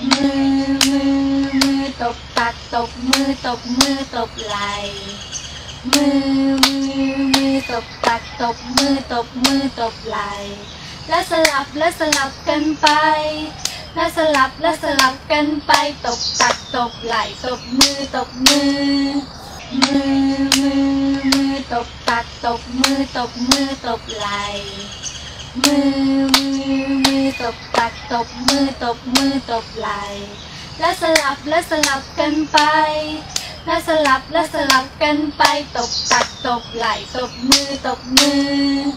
มือตบตักตบมือตบมือตบไหล่มือตบตักตบมือตบมือตบไหล่และสลับกันไปและสลับกันไปตบตักตบไหล่ตบมือตบมือตบตักตบมือตบมือตบไหล่มือตบตักตบมือตบมือตบไหล่และสลับกันไปและสลับกันไปตบตักตบไหล่ตบมือตบมือ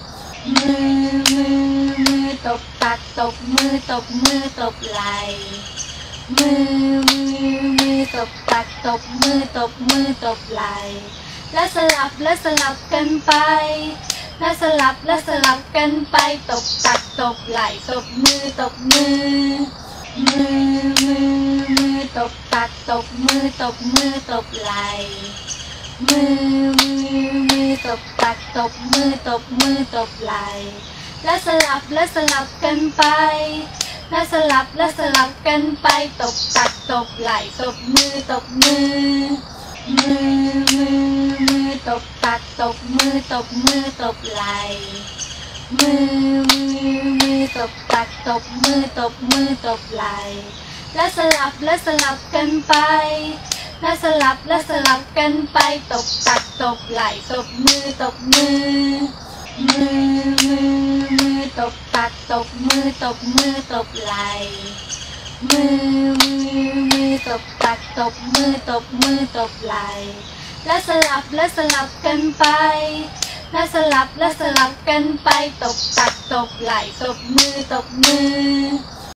ตบตักตบมือตบมือตบไหล่มือตบตักตบมือตบมือตบไหล่และสลับกันไปและสลับกันไปตบตักตบไหล่ตบมือตบมือตบตักตบมือตบมือตบไหล่มือตบตักตบมือตบมือตบไหล่และสลับกันไปและสลับกันไปตบตักตบไหล่ตบมือตบมือตบตักตบมือตบมือตบไหล่มือตบตักตบมือตบมือตบไหล่และสลับกันไปและสลับกันไปตบตักตบไหล่ตบมือตบมือตบตักตบมือตบมือตบไหล่มือตบตักตบมือตบมือตบไหล่และสลับกันไปและสลับกันไปตบตักตบไหล่ตบมือตบมือ